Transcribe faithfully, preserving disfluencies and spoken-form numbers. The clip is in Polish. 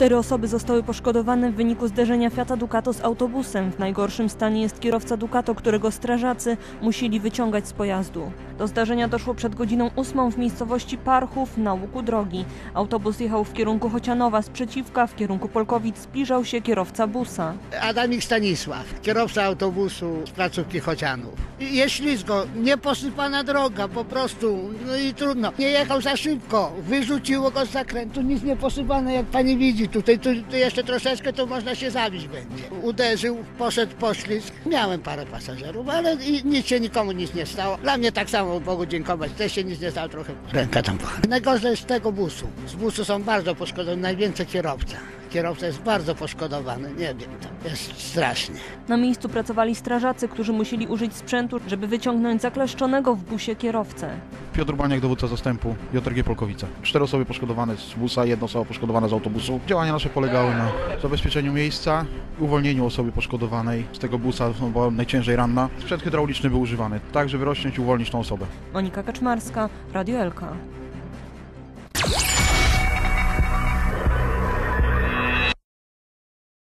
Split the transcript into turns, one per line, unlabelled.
Cztery osoby zostały poszkodowane w wyniku zderzenia Fiata Ducato z autobusem. W najgorszym stanie jest kierowca Ducato, którego strażacy musieli wyciągać z pojazdu. Do zdarzenia doszło przed godziną ósmą w miejscowości Parchów na łuku drogi. Autobus jechał w kierunku Chocianowa z przeciwka, w kierunku Polkowic zbliżał się kierowca busa.
Adamik Stanisław, kierowca autobusu z placówki Chocianów. Jest ślizgo, nieposypana droga, po prostu, no i trudno. Nie jechał za szybko, wyrzuciło go z zakrętu, nic nie posypane, jak pani widzi. Tutaj tu, tu jeszcze troszeczkę, to można się zabić będzie. Uderzył, poszedł poślizg. Miałem parę pasażerów, ale i nic się nikomu nic nie stało. Dla mnie tak samo, Bogu dziękować, też się nic nie stało, trochę ręka tam była. Najgorzej z tego busu. Z busu są bardzo poszkodowani, najwięcej kierowca. Kierowca jest bardzo poszkodowany, nie wiem, to jest strasznie.
Na miejscu pracowali strażacy, którzy musieli użyć sprzętu, żeby wyciągnąć zakleszczonego w busie kierowcę.
Piotr Baniak, dowódca zastępu J R G Polkowice. Cztery osoby poszkodowane z busa, jedna osoba poszkodowana z autobusu. Działania nasze polegały na zabezpieczeniu miejsca, uwolnieniu osoby poszkodowanej z tego busa, była najciężej ranna. Sprzęt hydrauliczny był używany, tak żeby rozciąć i uwolnić tą osobę.
Monika Kaczmarska, Radio Elka.